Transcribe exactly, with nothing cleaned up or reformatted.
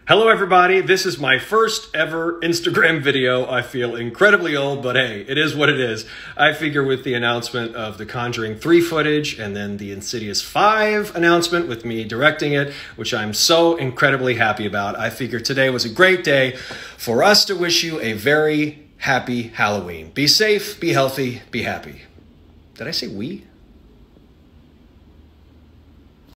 Hello everybody, this is my first ever Instagram video. I feel incredibly old, but hey, it is what it is. I figure with the announcement of the Conjuring three footage and then the Insidious five announcement with me directing it, which I'm so incredibly happy about, I figure today was a great day for us to wish you a very happy Halloween. Be safe, be healthy, be happy. Did I say we?